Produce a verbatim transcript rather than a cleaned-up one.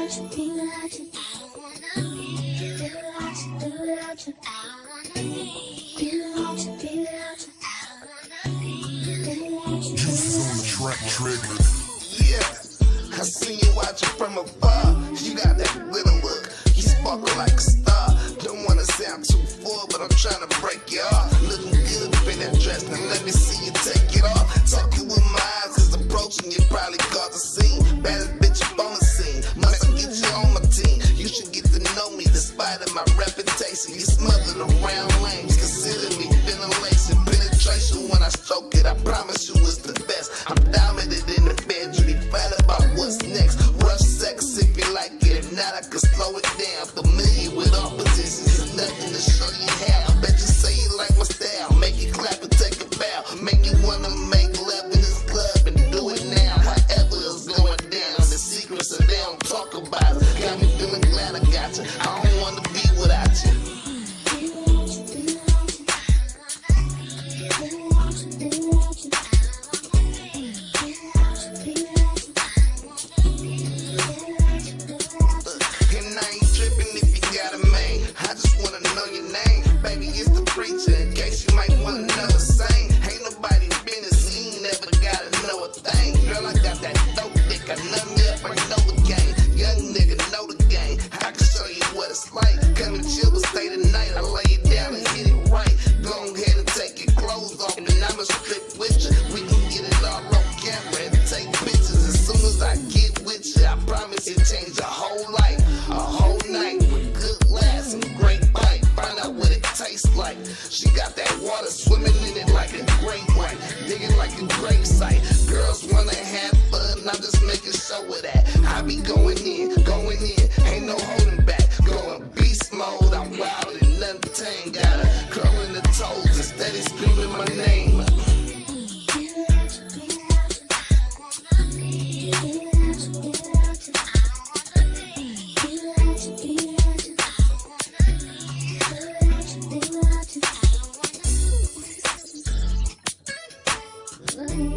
Yeah, I seen you watching from afar. You got that glitter look, you sparkle like a star. Don't wanna sound too full, but I'm trying to break you off. Looking good up in that dress, now let me see you take it off. Talking with my eyes, cause approaching you probably caught the scene. Baddest bitch up on the scene, must I get you on my team. You should get to know me, despite of my reputation. You smothered around lanes, consider me ventilation. Penetration when I stroke it, I promise you it's the best. I'm dominant in the bedroom, you fight about what's next. Rough sex if you like it, if not I can slow it down. Familiar with all positions, there's nothing to show you how. Bet you say you like my style, make you clap and take a bow. Make you wanna make love in this club and do it now. Whatever is going down, the secrets that they don't talk about. Got me feeling glad I got you, I don't wanna be without you. Preacher, in case you might wanna know the same. Ain't nobody business, you ain't never gotta know a thing. Girl, I got that dope dick, I nut me up, I know the game. Young nigga know the game, I can show you what it's like. Come and chill, but stay the night, I lay it down and hit it right. Go ahead and take your clothes off, and I'ma strip with you. We can get it all on camera and take pictures. As soon as I get with you, I promise it change your whole life. A whole night with good laughs and great bite. Find out what it tastes like. She got that water swimming in it like a great white, digging like a great sight. Girls wanna have fun, I'm just making sure of that. I be going in, going in, ain't no holding back. Going beast mode, I'm wild and nothing tame. Got her curling the toes and steady screaming my name. Bye.